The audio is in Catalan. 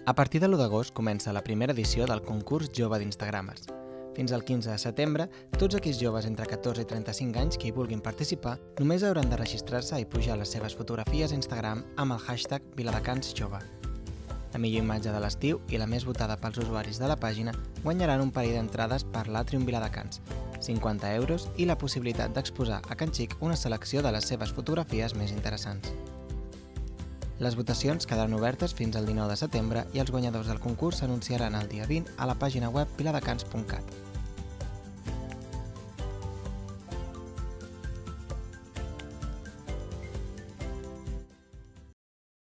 A partir de l'1 d'agost comença la primera edició del concurs Jove d'Instagramers. Fins al 15 de setembre, tots aquells joves entre 14 i 35 anys que hi vulguin participar només hauran de registrar-se i pujar les seves fotografies a Instagram amb el hashtag #ViladecansJove. La millor imatge de l'estiu i la més votada pels usuaris de la pàgina guanyaran un parell d'entrades per l'Atrium Viladecans, 50 € i la possibilitat d'exposar a Can Xic una selecció de les seves fotografies més interessants. Les votacions quedaran obertes fins al 19 de setembre i els guanyadors del concurs s'anunciaran el dia 20 a la pàgina web viladecans.cat.